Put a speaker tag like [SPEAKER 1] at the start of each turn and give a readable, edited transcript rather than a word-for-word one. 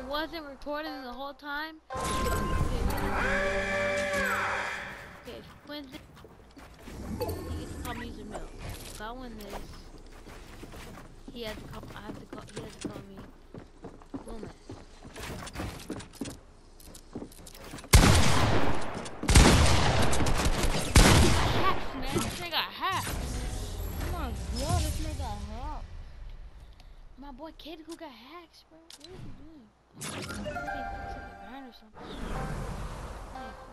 [SPEAKER 1] wasn't recording the whole time. Okay, if he wins it, he gets to call me user milk. If I win this, he has to call. He has to call me Loomis. Hacks, man. This nigga got hacked. Oh my god, this nigga got hacked. My boy Kid who got hacked, bro. What is he doing? Maybe fixing the ground or something. Hey.